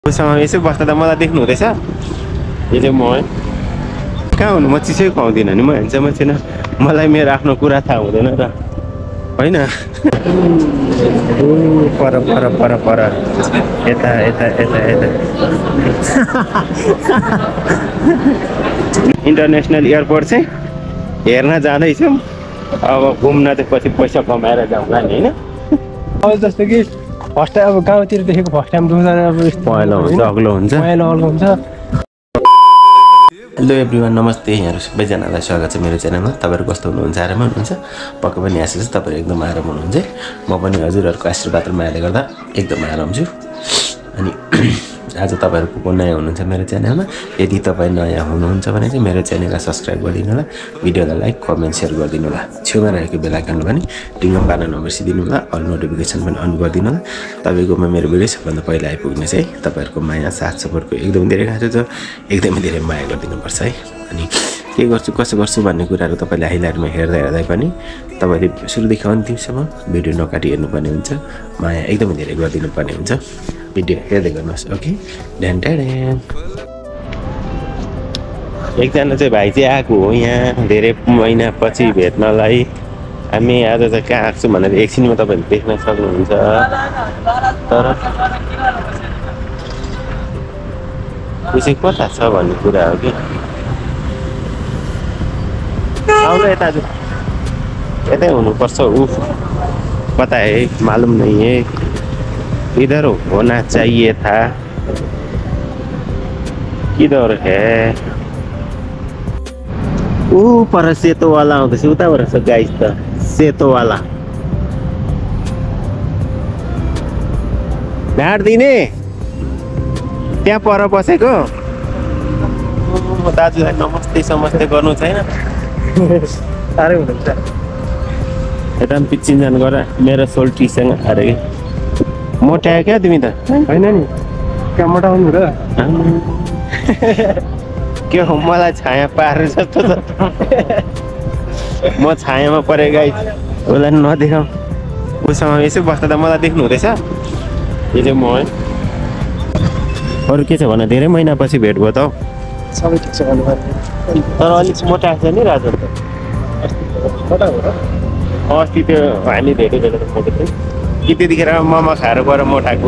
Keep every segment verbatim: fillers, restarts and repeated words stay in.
उसँग यसो बस्दा त मलाई देख्नु हुँदैछ यो चाहिँ म कहाँ हुनु म चिसै खुवाउँदिनँ नि म ह्यान्डसम छैन मलाई मेरो आफ्नो कुरा थाहा हुँदैन र होइन पर पर पर पर यता यता यता यता इन्टरनेसनल एयरपोर्ट चाहिँ हेर्न जाँदैछौँ अब घुम्न चाहिँ पछि पैसा कमाएर जाउँला नि होइन अब जस्तो कि फर्स्ट टाइम अब गाउँतिर देखेको फर्स्ट टाइम दुईजना अब पहेँलो हुन्छ अग्लो हुन्छ पहेँलो अग्लो हुन्छ। हेलो एभ्रिवान नमस्ते यहाँहरू सबैजनालाई स्वागत छ मेरो च्यानलमा। तपाईँहरू कस्तो हुनुहुन्छ आराम हुनुहुन्छ पक्कै पनि आशा छ तपाईँहरू एकदम आराम हुनुहुन्छ म पनि हजुरहरूको आशीर्वाद र मायाले गर्दा एकदम आराम छु। अनि आज तपाईँहरू को नयाँ हुनुहुन्छ मेरो च्यानलमा यदि तपाईँ नयाँ हुनुहुन्छ भने चाहिँ मेरो च्यानललाई सब्सक्राइब गरिदिनु होला भिडियोलाई लाइक कमेन्ट सेयर गरिदिनु होला छेउमा रहेको बेल आइकनलाई पनि डिङ्गम बार्न नबिर्सिदिनु होला अल नोटिफिकेसन पनि अन गरिदिनु होला तपाईँकोमा मेरो भिडियो सबभन्दा पहिला आइपुग्ने चाहिँ तपाईँहरूको माया साथ सपोर्टको एकदमै धेरै खाँचो छ एकदमै धेरै माया गरिदिनुपर्छ है। अनि के गर्छु कसो गर्छु भन्ने कुराहरू तपाईँले हाइलाइटमा हेर्दा हेर्दै पनि तपाईँले सुरुदेखि अन्तिमसम्म भिडियो नकाटी हेर्नुपर्ने हुन्छ माया एकदमै धेरै गरिदिनु पर्ने हुन्छ भिडियो हेर्दै गर्नुहोस् ओके ड्यान ड्यान। एकजना चाहिँ भाइ चाहिँ आएको हो यहाँ धेरै महिनापछि भेट्नलाई हामी आज चाहिँ कहाँ आएको छु भनेर एकछिनमा तपाईँले देख्न सक्नुहुन्छ तर यो चाहिँ कता छ भन्ने कुरा हो कि आउनु यता यतै हुनुपर्छ ऊ पता है मालुम नहीं है इधर होना चाहिए था किधर है ऊ पर सेतो वाला आउँदैछ उताबाट छ गाइस त सेतो वाला भेट दिने त्यहाँ पर बसेको दाजुलाई नमस्ते समस्ते गर्नु छैन साह्रै हुनुहुन्छ यता पनि पिच्छिन्जान गर मेरो सोल्टीसँग अरे मोटायो क्या तिमी त होइन नि क्या मोटाउनु र के हो मलाई छाया पारे जस्तो छ म छायामा परे गाइस उसलाई नदेखाऊ उसँग यसो बस्दा त मलाई देख्नु हुँदैछ यो चाहिँ म अरू के छ भने धेरै महिनापछि भेट भयो त हौ सबै ठिक छ तर अलिक मोटाएको छ नि राजु त अस्ति त्यो हामी धेरै धेरै मोटो थियो कि त्यतिखेर मोमो खाएर गएर मोटाएको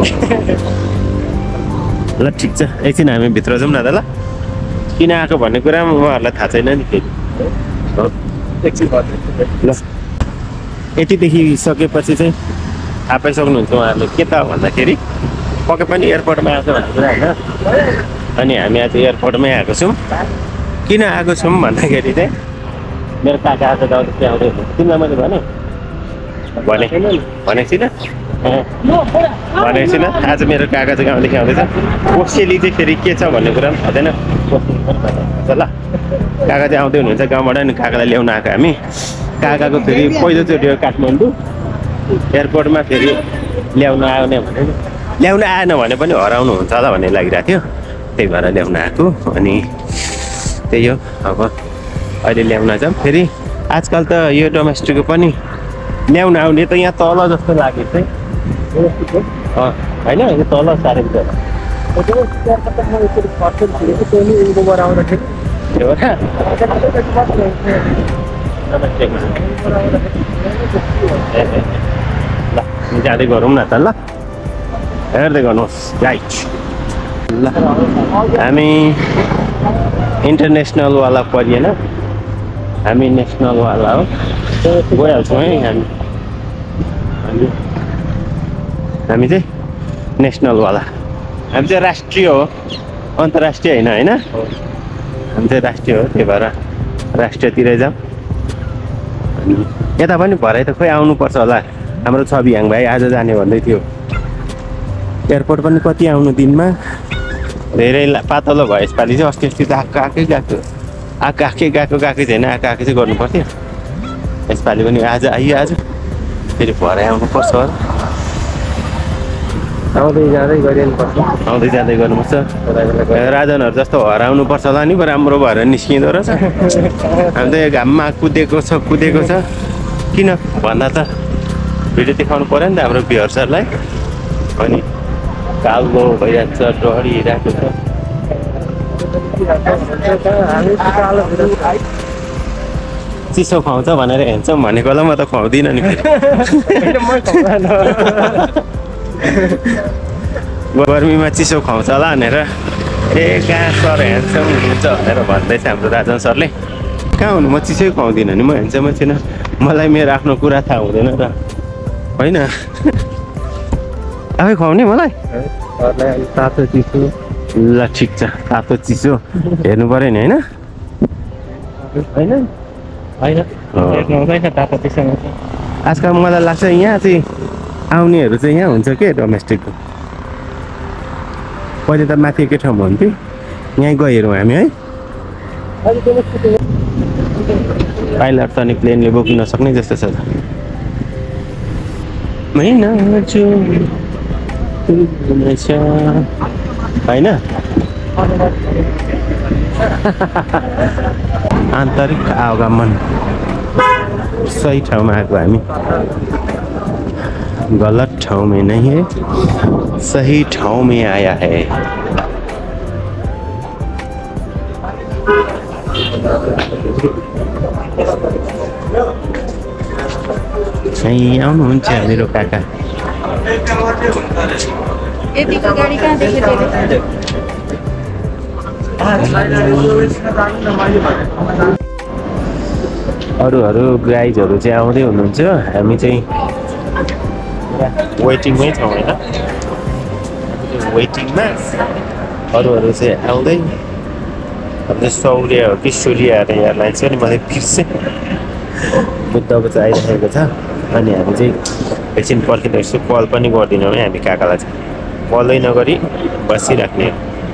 ल ठिक छ एकछिन हामी भित्र जाउँ न त ल किन आएको भन्ने कुरा पनि उहाँहरूलाई थाहा छैन नि फेरि एकछिन ल यति देखिसकेपछि चाहिँ थाहा पाइसक्नुहुन्छ उहाँहरूले के त भन्दाखेरि पक्कै पनि एयरपोर्टमा आएको भन्ने कुरा होइन। अनि हामी आज एयरपोर्टमै आएको छौँ किन आएको छौँ भन्दाखेरि चाहिँ मेरो काका आज गाउँदेखि आउँदै तिमीलाई मैले भने भने भनेको छुइनँ भनेको छुइनँ आज मेरो काका चाहिँ गाउँदेखि आउँदैछ कोसेली चाहिँ फेरि के छ भन्ने कुरा पनि थाहा छैन ल काका चाहिँ आउँदै हुनुहुन्छ गाउँबाट अनि काकालाई ल्याउन आएको हामी काकाको फेरि पहिलोचोटि हो काठमाडौँ एयरपोर्टमा फेरि ल्याउन आउने भने ल्याउन आएन भने पनि हराउनु हुन्छ होला भन्ने लागिरहेको थियो त्यही भएर ल्याउन आएको अनि त्यही हो अब अहिले ल्याउन जाऊँ फेरि आजकल त यो डोमेस्टिकको पनि ल्याउन आउने त यहाँ तल जस्तो लाग्यो चाहिँ होइन यो तल साह्रै ल जाँदै गरौँ न त ल हेर्दै गर्नुहोस् राइट ल हामी इन्टरनेसनलवाला परिएन हामी नेसनलवाला हो गइहाल्छौँ है हामी हामी हामी चाहिँ नेसनलवाला हामी चाहिँ राष्ट्रिय हो अन्तर्राष्ट्रिय होइन होइन हामी चाहिँ राष्ट्रिय हो त्यही भएर राष्ट्रियतिरै जाऊँ अनि यता पनि भरे त खोइ आउनुपर्छ होला हाम्रो छवियाङ भाइ आज जाने भन्दै थियो एयरपोर्ट पनि कति आउनु दिनमा धेरै पातलो भयो यसपालि चाहिँ अस्ति अस्ति त आएको आएकै गएको आएको आएकै गएको गएकै छैन आएको आएकै चाहिँ गर्नु पर्थ्यो यसपालि पनि आज आइयो आज फेरि भरे आउनुपर्छ होला आउँदै जाँदै गरिनुपर्छ आउँदै जाँदै गर्नुपर्छ राजनहरू जस्तो हराउनुपर्छ होला नि राम्रो भएर निस्किँदो रहेछ हामी त यो घाममा कुदेको छ कुदेको छ किन भन्दा त भिडियो देखाउनु पऱ्यो नि त हाम्रो भ्युअर्सहरूलाई अनि कालो भइरहेको छ डढिरहेको छ चिसो खुवाउँछ भनेर हेर्छौँ भनेकोलाई म त खुवाउँदिनँ नि गर्मीमा चिसो खुवाउँछ होला भनेर ए कहाँ सर ह्यान्डसम हुन्छ भनेर भन्दैछ हाम्रो राजन सरले कहाँ हुनु म चिसै खुवाउँदिनँ नि म ह्यान्डसमै छैन मलाई मेरो आफ्नो कुरा थाहा हुँदैन र होइन आफै खुवाउने मलाई तातो चिसो ल ठिक छ तातो चिसो हेर्नु पऱ्यो नि होइन होइन होइन तातो चिसो आजकल मलाई लाग्छ यहाँ चाहिँ आउनेहरू चाहिँ यहाँ हुन्छ के डोमेस्टिकको पहिले त माथि एकै ठाउँमा हुन्थ्यो यहीँ गइहेरौँ हामी है पाइलट त अनि प्लेनले बोकिन सक्ने जस्तो छ होइन आन्तरिक आवागमन सही ठाउँमा आएको हामी गलत ठाउँ में नहीं है सही ठाउँ में आया है यहीँ आउनुहुन्छ मेरो काका यतिको गाडी कहाँ देखेको अरू अरू गाइजहरू चाहिँ आउँदै हुनुहुन्छ हामी चाहिँ वेटिङमै छौँ होइन वेटिङमा अरूहरू चाहिँ आउँदै अब सौर्य हो कि सूर्य अरे एयरलाइन्स पनि मलाई बिर्सेँ बुद्धको चाहिँ आइरहेको छ अनि हामी चाहिँ एकछिन पर्खिँदैछु कल पनि गर्दैनौँ है हामी काकालाई चाहिँ कलै नगरी बसिराख्ने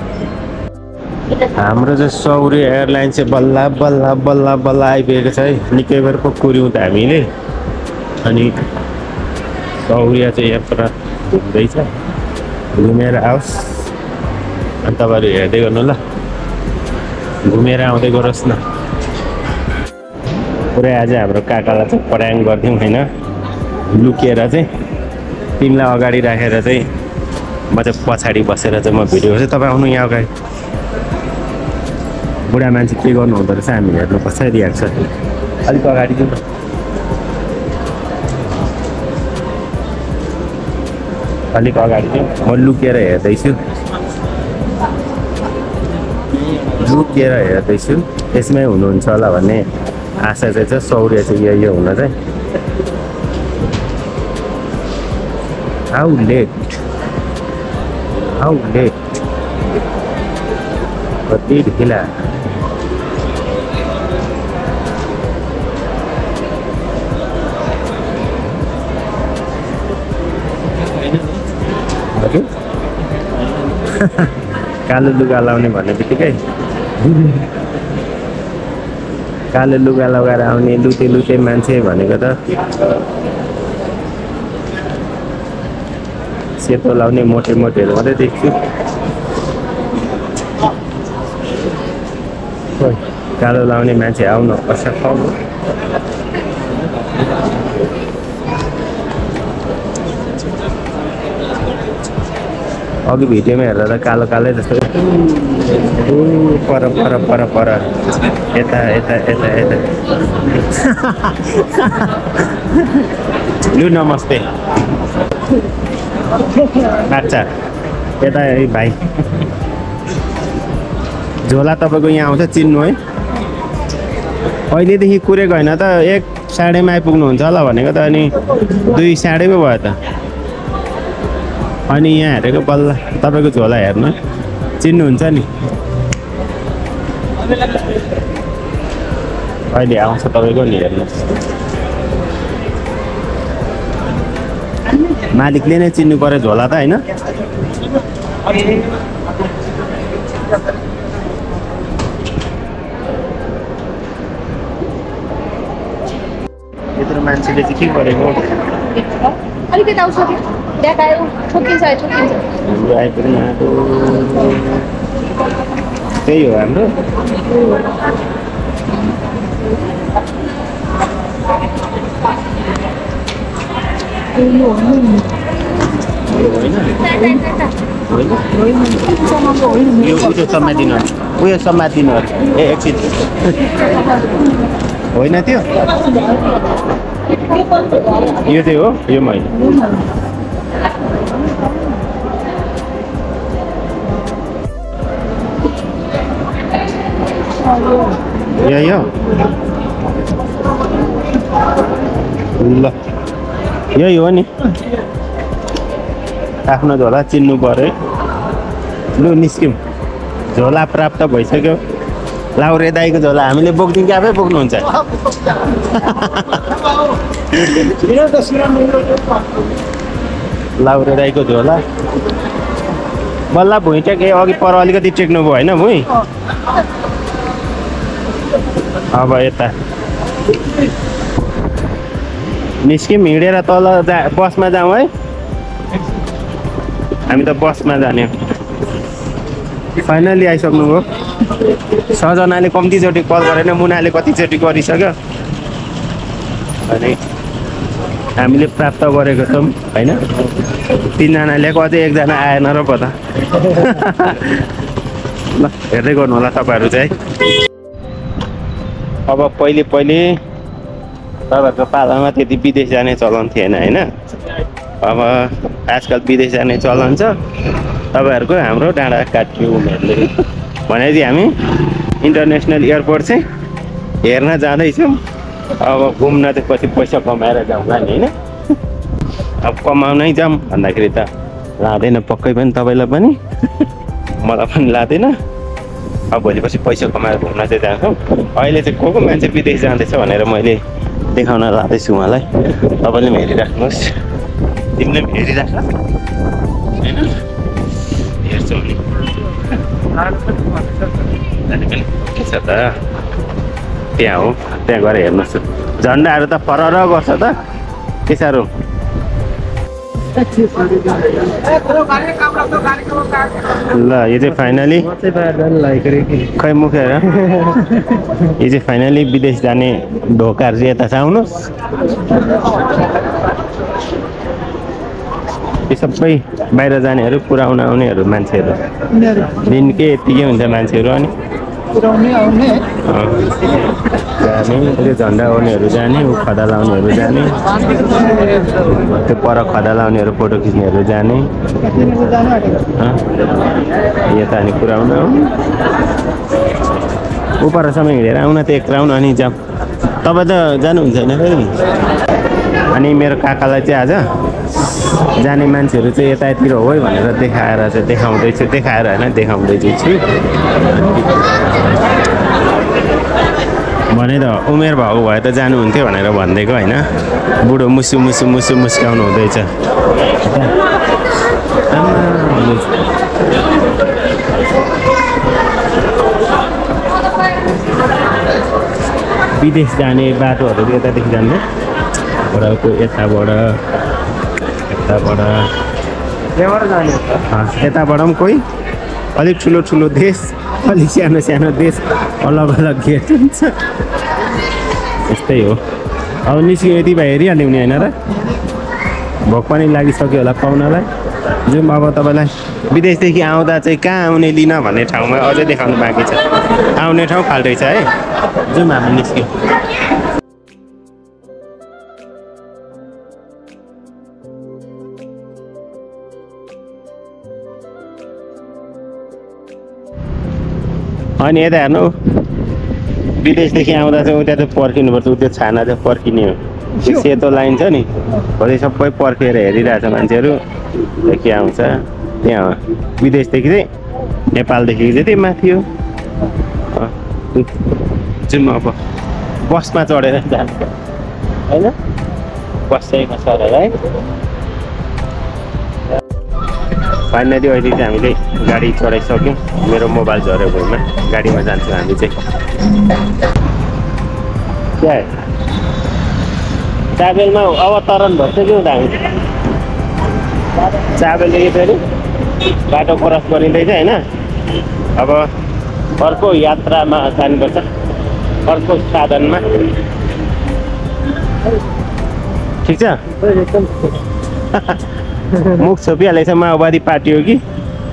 हाम्रो चाहिँ सौर्य एयरलाइन चाहिँ बल्ल बल्ल बल्ल बल्ल आइपुगेको छ है निकै बेर पो कुर्यौँ त हामीले अनि सौर्य चाहिँ यहाँ पुरा हुँदैछ घुमेर आओस् अनि तपाईँहरू हेर्दै गर्नु ल घुमेर आउँदै गरोस् न पुरै आज हाम्रो काकालाई चाहिँ पराङ गरिदिउँ होइन लुकेर चाहिँ तिमीलाई अगाडि राखेर चाहिँ म चाहिँ पछाडि बसेर चाहिँ म भिडियो गर्छु तपाईँ आउनु यहाँ अगाडि बुढा मान्छे के गर्नु हुँदो रहेछ हामी हेर्नुपर्छ रियाक्सन अलिक अगाडि जाउँ अलिक अगाडि चाहिँ म लुकेर हेर्दैछु लुकेर हेर्दैछु यसमै हुनुहुन्छ होला भन्ने आशा चाहिँ छ सौर्य चाहिँ यो यो हुन चाहिँ हाउ लेट हाउ लेट कति ढिला कालो लुगा लाउने भन्ने बित्तिकै कालो लुगा लगाएर आउने लुते लुते मान्छे भनेको त सेतो लाउने मोटे मोटेहरू मात्रै देख्छु कालो लाउने मान्छे आउन असफल अघि भिडियोमा हेर्दा त कालो कालै जस्तो पर पर पर पर यता यता यता यता लु नमस्ते अच्छा यता है भाइ झोला तपाईँको यहाँ आउँछ चिन्नु है अहिलेदेखि कुरेको होइन त एक साढेमा आइपुग्नुहुन्छ होला भनेको त अनि दुई साढे पो भयो त अनि यहाँ हेरेको बल्ल तपाईँको झोला हेर्नु चिन्नुहुन्छ नि अहिले आउँछ तपाईँको नि हेर्नुहोस् मालिकले नै चिन्नु पर्यो झोला त होइन यत्रो मान्छेले चाहिँ के गरेको अलिकति आउँछ देखायो ठोकिन्छ ठोकिन्छ हाम्रो आइपुग्नु आएको त्यही हो हाम्रो होइन यो उयो समातिनुहोस् उयो समातिनुहोस् ए एकछिन होइन त्यो यो चाहिँ हो यो मैले यो यो ल यही हो नि आफ्नो झोला चिन्नु पर्यो लु निस्क्यौँ झोला प्राप्त भइसक्यो लाउरे दाईको झोला हामीले बोक्दिउँ कि आफै बोक्नुहुन्छ लाउरे दाईको झोला बल्ल भुइँ टेक अघि पर अलिकति टेक्नु भयो होइन भुइँ अब यता निस्क्यौँ हिँडेर तल जा बसमा जाउँ है हामी त बसमा जाने फाइनली आइसक्नुभयो सजनाले कम्तीचोटि कल गरेन मुनाले कतिचोटि गरिसक्यो अनि हामीले प्राप्त गरेको छौँ होइन तिनजनाले अझै एकजना आएन र पो त ल हेर्दै गर्नु होला तपाईँहरू चाहिँ अब पहिले पहिले तपाईँहरूको पालामा त्यति विदेश जाने चलन थिएन होइन अब आजकल विदेश जाने चलन छ तपाईँहरूको हाम्रो डाँडा काटियो उनीहरूले भनेपछि हामी इन्टरनेसनल एयरपोर्ट चाहिँ हेर्न जाँदैछौँ अब घुम्न चाहिँ पछि पैसा कमाएर जाउँला नि होइन अब कमाउनै जाऊँ भन्दाखेरि त लाँदैन पक्कै पनि तपाईँलाई पनि मलाई पनि लाँदैन अब भोलिपछि पैसा कमाएर घुम्न चाहिँ जान्छौँ अहिले चाहिँ को को मान्छे विदेश जाँदैछ भनेर मैले देखाउन लाँदैछु उहाँलाई तपाईँले पनि हेरिराख्नुहोस् तिमीले पनि हेरिराख होइन हेर्छौ नि के छ त त्यहाँ हो त्यहाँ गएर हेर्नुहोस् झन्डाहरू त फरर गर्छ त के साह्रो ल यो चाहिँ फाइनली खै मुखेर यो चाहिँ फाइनली विदेश जाने ढोकाहरू चाहिँ यता छ आउनुहोस् यो सबै बाहिर जानेहरू पुऱ्याउन आउनेहरू मान्छेहरू दिनकै यत्तिकै हुन्छ मान्छेहरू अनि जाने त्यो झन्डा आउनेहरू जाने ऊ खदा लाउनेहरू जाने त्यो पर खदा लाउनेहरू फोटो खिच्नेहरू जाने यता अनि पुऱ्याउन उपरसम्म हिँडेर आउन त एक राउन्ड अनि जाऊँ तपाईँ त जानुहुन्छ होइन फेरि अनि मेरो काकालाई चाहिँ आज जाने मान्छेहरू चाहिँ यतातिर हो है भनेर देखाएर चाहिँ देखाउँदैछु देखाएर होइन देखाउँदैछु छु भने त उमेर भएको भए त जानुहुन्थ्यो भनेर भनिदिएको होइन बुढो मुसु मुसु मुसु मुस्काउनु हुँदैछ विदेश जाने बाटोहरू यतादेखि जान्छ यताबाट यताबाट यताबाट पनि कोही अलिक ठुलो ठुलो देश अलिक सानो सानो देश अलग अलग गेट हुन्छ यस्तै हो अब निस्क्यो यति भए हेरिहाल्यो नि होइन र भोक पनि लागिसक्यो होला पाउनलाई जाउँ अब तपाईँलाई विदेशदेखि आउँदा चाहिँ कहाँ आउने लिन भन्ने ठाउँमा अझै देखाउनु बाँकी छ आउने ठाउँ फाल्टै छ है जाउँ हामी निस्क्यौँ अनि यता हेर्नु विदेशदेखि आउँदा चाहिँ उता चाहिँ पर्खिनुपर्छ त्यो छाना चाहिँ पर्खिने हो त्यो सेतो लाइन छ नि हो त्यो सबै पर्खेर हेरिरहेछ मान्छेहरू के आउँछ त्यहाँ विदेशदेखि चाहिँ नेपालदेखि चाहिँ त्यही माथि हो जाउँ अब बसमा चढेर जान्छ होइन बस चाहिँ सर है फाइनली अहिले चाहिँ हामीले गाडी चढाइसक्यौँ मेरो मोबाइल झऱ्यो भुइँमा गाडीमा जान्छौँ हामी चाहिँ क्या चाबेलमा अवतरण भइसक्यौँ त हामी चाबेलदेखि फेरि बाटो क्रस गरिँदैछ होइन अब अर्को यात्रामा जानुपर्छ अर्को साधनमा ठिक छ मुख छोपिहालेछ माओवादी पार्टी हो कि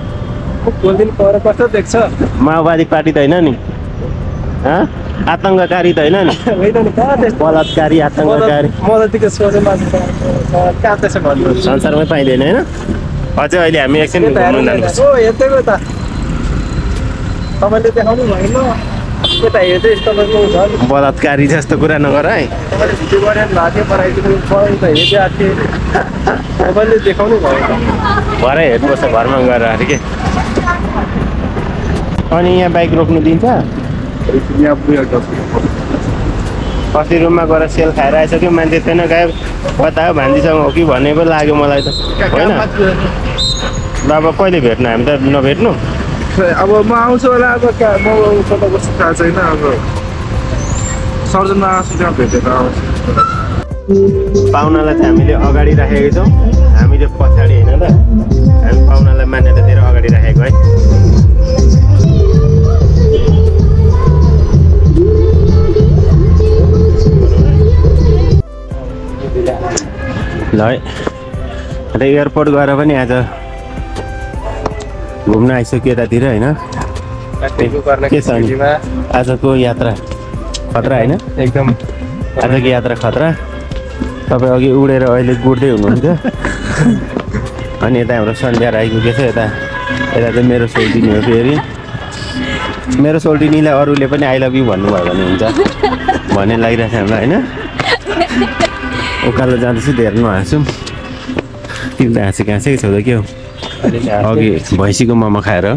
बोलिदिनु पर्यो कस्तो देख्छ माओवादी पार्टी त होइन नि हँ आतङ्ककारी त होइन नि होइन नि कहाँ त्यस्तो बलात्कारी आतङ्ककारी मद्दतीको सोझो मान्छे कहाँ त्यसो भन्नु संसारमै पाइँदैन होइन अझै अहिले हामी एकछिन घुम्नु जानुपर्छ ओ हेर्दैको त तपाईँले देखाउनु भएन यता हेर्दै तपाईँको झन् बलात्कारी जस्तो कुरा नगर है तपाईँले भिडियो गरेर भाग्य बनाइदिनु पऱ्यो त हेर्दै आएको थिएँ तपाईँले देखाउनु भएन भरे हेर्नुपर्छ घरमा गएर अरे के अनि यहाँ बाइक रोक्नु दिन्छ अस्ति रुममा गएर सेल खाएर आइसक्यो मान्छे थिएन गयो कता हो भान्जीसँग हो कि भन्ने पो लाग्यो मलाई त होइन ल अब कहिले भेट्नु हामी त नभेट्नु अब म आउँछु होला अब कहाँ म आउँछु त कस्तो थाहा छैन अब सर्जनमा आउँछु त्यहाँ भेटेर आउँछु पाहुनालाई चाहिँ हामीले अगाडि राखेको छौँ हामीले पछाडि होइन त हामी पाहुनालाई मान्यता दिएर अगाडि राखेको है ल है अन्त एयरपोर्ट गएर पनि आज घुम्न आइसक्यो यतातिर होइन के छ नि आजको यात्रा खतरा होइन एकदम आजको यात्रा खतरा तपाईँ अघि उडेर अहिले गुड्दै हुनुहुन्छ अनि यता हाम्रो सन्ध्या आइपुगेछ यता यता चाहिँ मेरो सोल्टिनी हो फेरि मेरो सोल्टिनीलाई अरूले पनि आई लभ यु भन्नुभयो भने हुन्छ भन्ने लागिरहेको छ हामीलाई होइन उकालो जाँदैछु हेर्नु हाँसौँ तिमी त हाँसेको हाँसेकै छौ त के हो अघि भैँसीको मोमो खाएर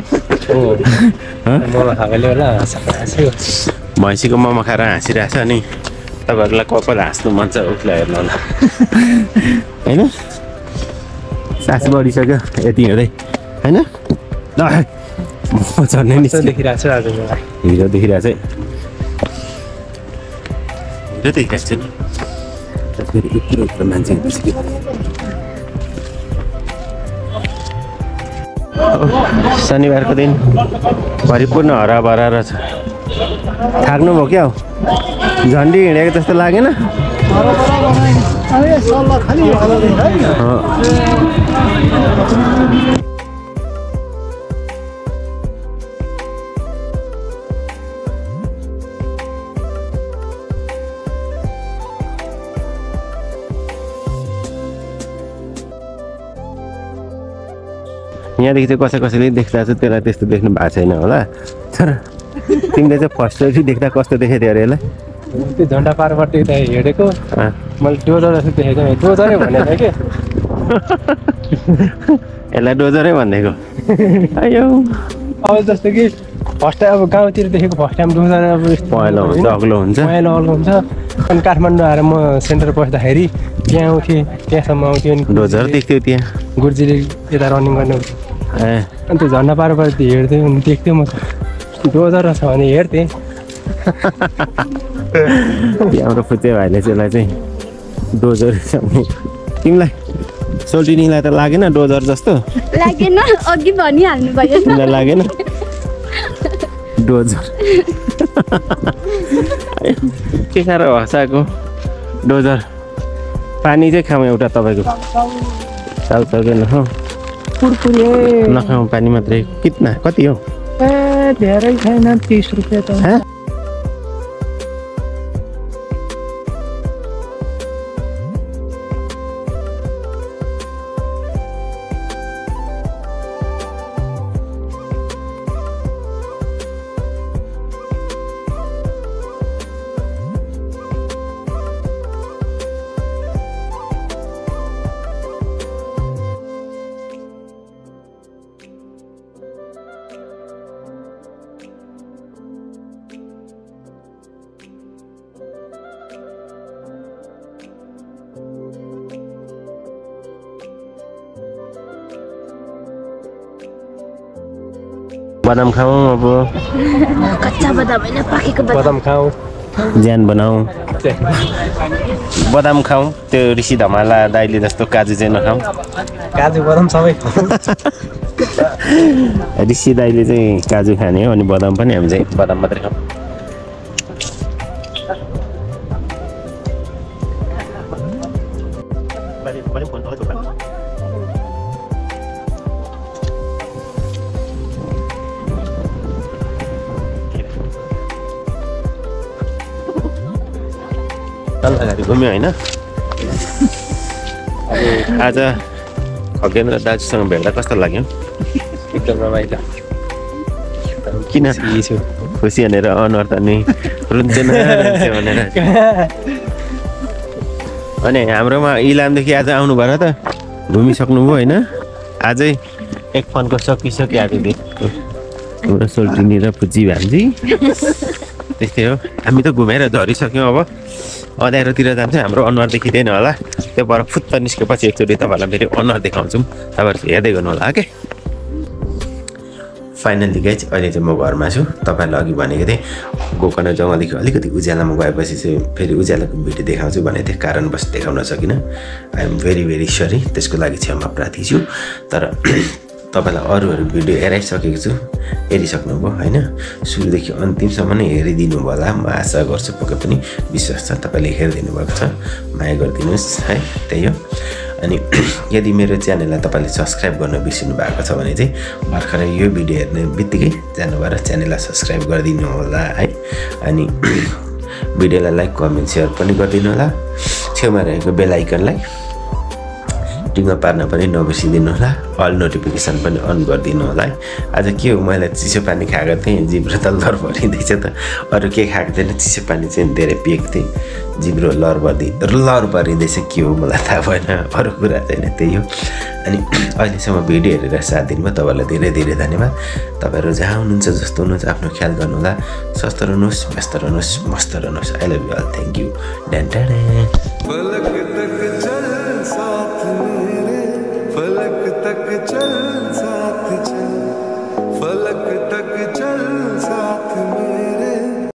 भैँसीको मोमो खाएर हाँसिरहेछ अनि तपाईँहरूलाई कपाल हाँस्नु मन छ उसलाई हेर्नु होला होइन सास बढिसक्यो यति हिँड्दै होइन ल म चढ्ने नि देखिरहेको छु आज हिरो देखिरहेको चाहिँ हिरो देखिरहेको छु नि फेरि यत्रो यत्रो मान्छे शनिबारको दिन भरिपूर्ण हराभरा रहेछ थाक्नुभयो क्या हो झन्डी हिँडेको जस्तो लागेन यहाँदेखि चाहिँ कसै कसैले देख्दा चाहिँ त्यसलाई त्यस्तो देख्नु भएको छैन होला तर तिमीले चाहिँ फर्स्टली देख्दा कस्तो देखेको थियो अरे यसलाई त्यो झन्डा पारबाट यता हिँडेको मैले डोजर जस्तो देखेको थिएँ डोजरै भनेको कि यसलाई डोजरै भनिदिएको आयो अब जस्तो कि फर्स्ट टाइम अब गाउँतिर देखेको फर्स्ट टाइम डोजर अब पहेँलो हुन्छ अग्लो हुन्छ पहेँलो अग्लो हुन्छ अनि काठमाडौँ आएर म सेन्टर पस्दाखेरि त्यहाँ आउँथेँ त्यहाँसम्म आउँथ्यो अनि डोजर देख्थ्यो त्यहाँ गुरुजीले यता रनिङ गर्ने ए अनि त्यो झन्डा पारबाट हेर्थेँ अनि देख्थेँ म डोजर छ भने हेर्थेँ हाम्रो फुच्चे भाइले चाहिँ यसलाई चाहिँ डोजर तिमीलाई सोल्टिनीलाई त लागेन डोजर जस्तो लागेन अघि भनिहाल्नु भयो तिमीलाई लागेन डोजर के साह्रो हँसाएको डोजर पानी चाहिँ खाउँ एउटा तपाईँको चाउ चाउकै नखाउँ नखाउँ पानी मात्रै कितना कति हो ए धेरै छैन तिस रुपियाँ त बदाम खाउँ अब कच्चा बदाम होइन पाकेको बदाम बदाम खाऊ ज्यान बनाऊ बदाम खाउँ त्यो ऋषि धमाला दाइले जस्तो काजु चाहिँ नखाउँ काजु बदाम सबै ऋषि दाइले चाहिँ काजु खाने हो अनि बदाम पनि हामी चाहिँ बदाम मात्रै खाउँ सल्लाहकारी घुम्यो होइन आज खगेन्द्र दाजुसँग भेट्दा कस्तो लाग्यो एकदम रमाइलो किन छु खुसी भनेर अनुहार त नि रुन्छ न रुन्छ भनेर अनि हाम्रोमा इलामदेखि आज आउनु भएर त घुमिसक्नुभयो होइन आजै एक फनको सकिसक्यो आजदेखि हाम्रो सोल्टिनी र पुजी भान्जी त्यस्तै हो हामी त घुमेर झरिसक्यौँ अब अँध्यारोतिर जान्छ हाम्रो अनुहार देखिँदैन होला त्यो भएर फुत्त निस्केपछि एकचोटि तपाईँहरूलाई फेरि अनुहार देखाउँछौँ तपाईँहरू हेर्दै गर्नु होला के फाइनल्ली गाइज अहिले चाहिँ म घरमा छु तपाईँहरूलाई अघि भनेको थिएँ गोकर्ण जङ्गलदेखि अलिकति उज्यालोमा गएपछि चाहिँ फेरि उज्यालोको भिडियो देखाउँछु भनेको थिएँ कारणवश देखाउन सकिनँ I am very very sorry त्यसको लागि क्षमा प्रार्थी छु तर तपाईँलाई अरू अरू भिडियो हेराइसकेको छु हेरिसक्नुभयो होइन सुरुदेखि अन्तिमसम्म नै हेरिदिनु भयो होला म आशा गर्छु पक्कै पनि विश्वास छ तपाईँले हेरिदिनु भएको छ माया गरिदिनुहोस् है त्यही हो अनि यदि मेरो च्यानललाई तपाईँले सब्सक्राइब गर्न बिर्सिनु भएको छ भने चाहिँ भर्खरै यो भिडियो हेर्ने बित्तिकै जानुभएर च्यानललाई सब्सक्राइब गरिदिनु होला है अनि भिडियोलाई लाइक कमेन्ट सेयर पनि गरिदिनु होला छेउमा रहेको बेल आइकनलाई टिङमा पार्न पनि नबिर्सिदिनु होला अल नोटिफिकेसन पनि अन गरिदिनु होला है आज के हो मैले चिसो पानी खाएको थिएँ जिब्रो त लर भरिँदैछ त अरू के खाएको थिएन चिसो पानी चाहिँ धेरै पिएको थिएँ जिब्रो लर भरि लर भरिँदैछ के हो मलाई थाहा भएन अरू कुरा छैन त्यही हो अनि अहिलेसम्म भिडियो हेरेर साथ दिनुभयो तपाईँलाई धेरै धेरै धन्यवाद तपाईँहरू जहाँ हुनुहुन्छ जस्तो हुनुहुन्छ आफ्नो ख्याल गर्नु होला स्वस्थ रहनुहोस् व्यस्त रहनुहोस् मस्त रहनुहोस् I love you all thank you ड्यान फलक तक चल